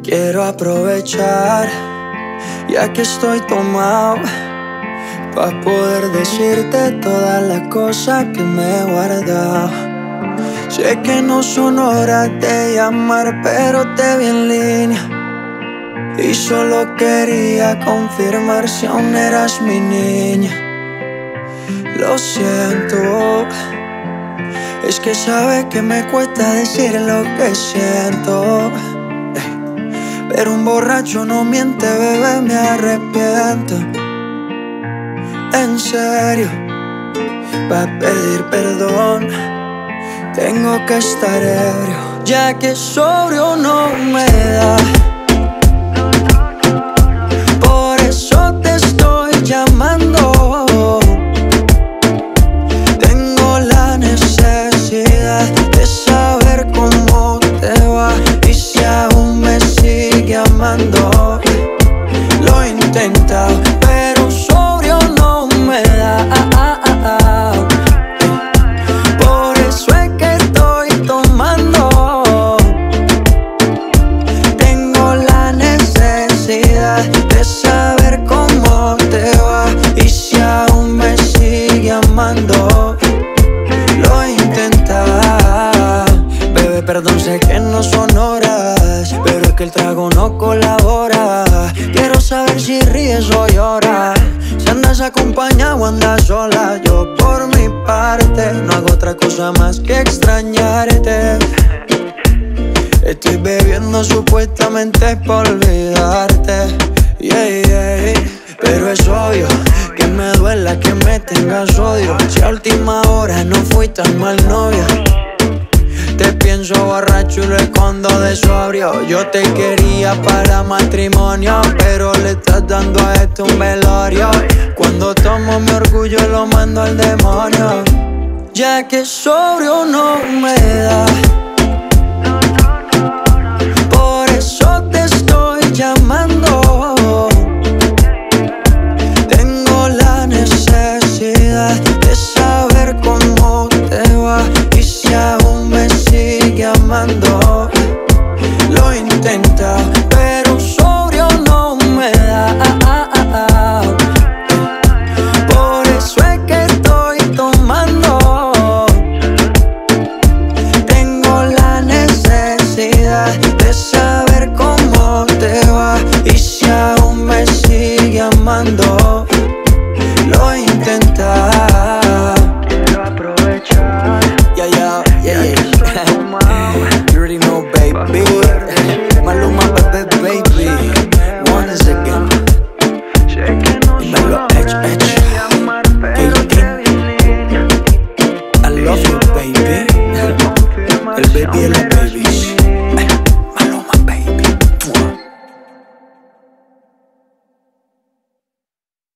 Quiero aprovechar, ya que estoy tomado, pa' poder decirte todas las cosas que me he guardado. Sé que no son horas de llamar, pero te vi en línea y solo quería confirmar si aún eras mi niña. Lo siento, es que sabes que me cuesta decir lo que siento, pero un borracho no miente, bebé, me arrepiento. En serio, pa' pedir perdón tengo que estar ebrio, ya que sobrio no me da. Por eso te estoy llamando. Tengo la necesidad de saber cómo te va y si aún me sigue amando. Lo he intentado, pero sobrio no me da. Por eso es que estoy tomando. Tengo la necesidad de saber cómo te va y si aún me sigue amando. Lo he intentado. Bebé, perdón, sé que no son horas, pero es que el trago no colabora. Quiero saber si ríes o lloras, si andas acompañado o andas sola. Yo por mi parte no hago otra cosa más que extrañarte. Estoy bebiendo supuestamente por olvidarte, pero es obvio que me duela que me tengas odio. Si a última hora no fui tan mal novia, te pienso borracho y lo escondo de sobrio. Yo te quería para matrimonio, pero le estás dando a esto un velorio. Cuando tomo mi orgullo lo mando al demonio, ya que sobrio no me da. Por eso te estoy llamando. Tengo la necesidad de saber cómo te va y si aún me sigue amando. Lo he intentado, pero sobrio no me da. Por eso es que estoy tomando. Tengo la necesidad